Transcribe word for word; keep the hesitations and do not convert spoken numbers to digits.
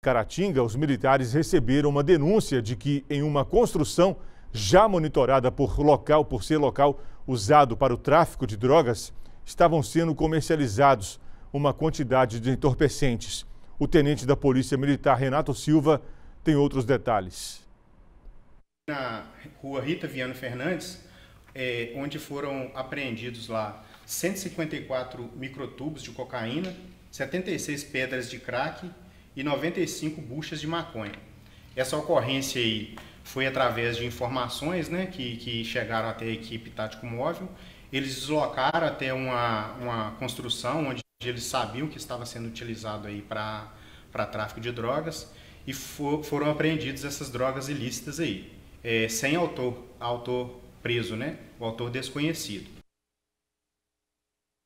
Caratinga, os militares receberam uma denúncia de que em uma construção já monitorada por local, por ser local usado para o tráfico de drogas, estavam sendo comercializados uma quantidade de entorpecentes. O tenente da Polícia Militar, Renato Silva, tem outros detalhes. Na rua Rita Viana Fernandes, é, onde foram apreendidos lá cento e cinquenta e quatro microtubos de cocaína, setenta e seis pedras de crack e noventa e cinco buchas de maconha. Essa ocorrência aí foi através de informações, né, que, que chegaram até a equipe tático móvel. Eles deslocaram até uma, uma construção onde eles sabiam que estava sendo utilizado aí para para tráfico de drogas e for, foram apreendidas essas drogas ilícitas aí, é, sem autor, autor preso, né, o autor desconhecido.